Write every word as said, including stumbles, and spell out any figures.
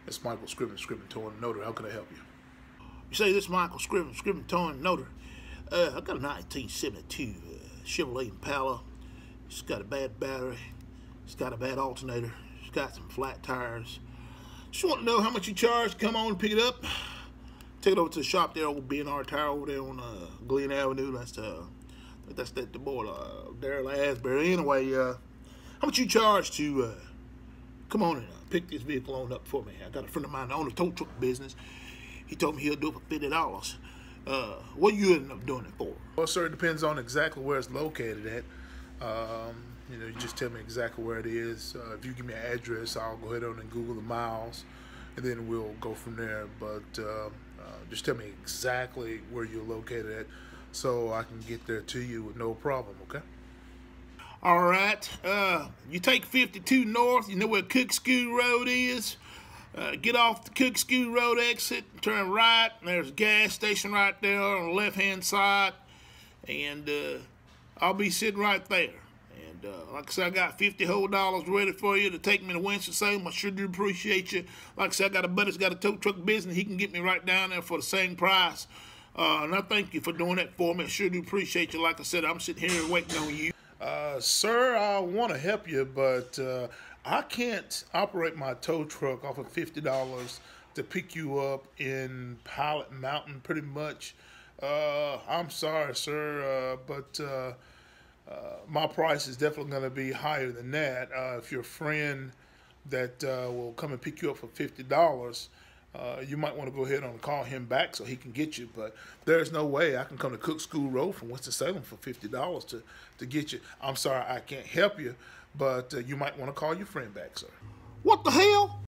It's Michael Scriven, Scriven, Towing, Notary. How can I help you? You say this Michael Scriven, Scriven, Towing, Notary. Uh, I got a nineteen seventy-two uh, Chevrolet Impala. It's got a bad battery. It's got a bad alternator. It's got some flat tires. Just want to know how much you charge. Come on and pick it up. Take it over to the shop there, old B and R Tire over there on uh, Glen Avenue. That's uh, that's that the boy uh, Daryl Asbury. Anyway, uh, how much you charge to uh, come on and uh, pick this vehicle on up for me? I got a friend of mine that owns a tow truck business. He told me he'll do it for fifty dollars. Uh, what you end up doing it for? Well, sir, it depends on exactly where it's located at. Um, you know, you just tell me exactly where it is. Uh, if you give me an address, I'll go ahead on and Google the miles, and then we'll go from there. But uh, uh, just tell me exactly where you're located at, so I can get there to you with no problem. Okay? All right. Uh, you take fifty-two north. You know where Cookscrew Road is. Uh, get off the Cookscrew Road exit, turn right, and there's a gas station right there on the left-hand side, and uh, I'll be sitting right there. And uh, like I said, I got fifty whole dollars ready for you to take me to Winston-Salem. I sure do appreciate you. Like I said, I got a buddy that's got a tow truck business. He can get me right down there for the same price. Uh, and I thank you for doing that for me. I sure do appreciate you. Like I said, I'm sitting here waiting on you. Uh, sir, I want to help you, but uh, I can't operate my tow truck off of fifty dollars to pick you up in Pilot Mountain, pretty much. Uh, I'm sorry, sir, uh, but uh, uh, my price is definitely going to be higher than that. Uh, if your friend that uh, will come and pick you up for fifty dollars, Uh, you might want to go ahead and call him back so he can get you, but there's no way I can come to Cook School Road from Winston-Salem for fifty dollars to, to get you. I'm sorry, I can't help you, but uh, you might want to call your friend back, sir. What the hell?